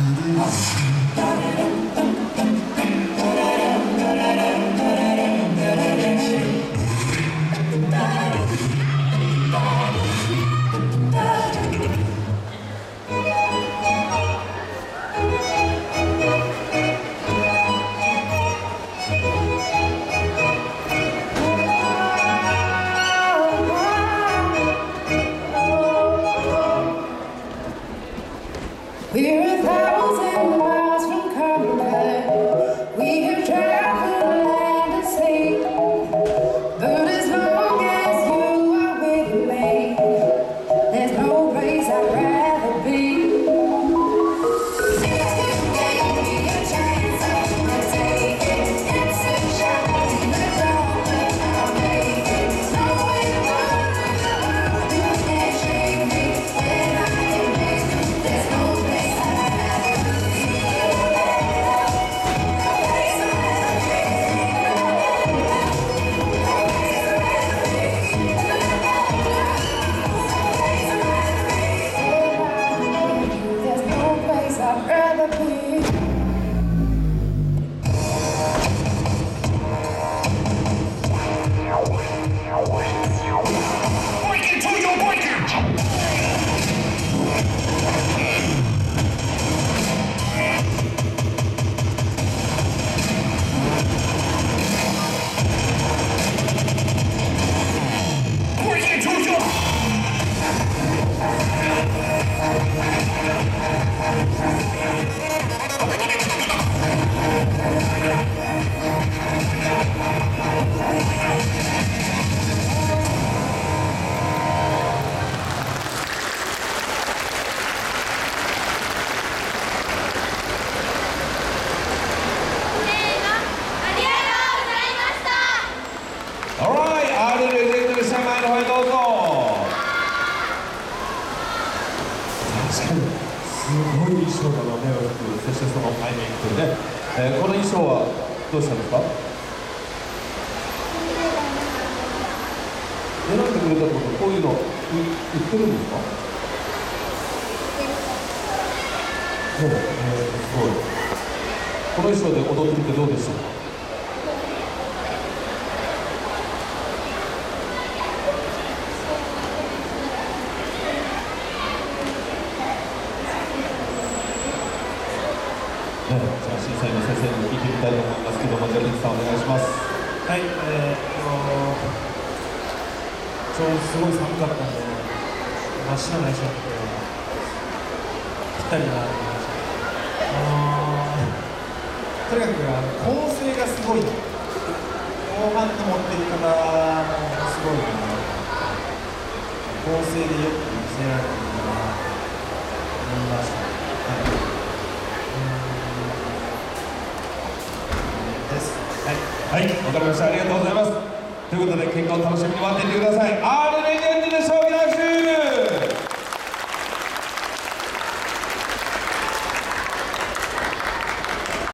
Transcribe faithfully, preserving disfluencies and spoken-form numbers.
We're a thousand miles from comfort. We have traveled land and sea. But as long as you are with me, there's no place I'd rather be. Since you gave me a chance, I'm gonna take it. It's a shot in the dark, but I'll make it. Knowing one you can't shake me when I am with you. There's no place I'd rather be. No place I'd rather be. No place I'd rather be. There's no place I'd rather be. Break it till you break it! Break it till you... Alright, アール レジェンドの社前の方へどうぞ。確かにすごい衣装が目を引く、そしてそのタイミングでね、えー、この衣装はどうしたんですか？選んでくれたってこと、こういうの売ってるんですか？そう、えー、すごい。この衣装で踊ってみてどうでしたか？ね、じゃあ審査員の先生に聞いてみたいと思いますけども、じゃあリツさんお願いします。 はい、えー、っとちょうどすごい寒かったんで、真っ白な衣装ってぴったりなと思いました。あのー、とにかくあの構成がすごい、後半の持っていき方もすごいな、構成でよく見せられてるなと思いました。はい、 はい、わかりました。ありがとうございます。ということで、結果を楽しみに待っていてください。アール レジェンドでしょう。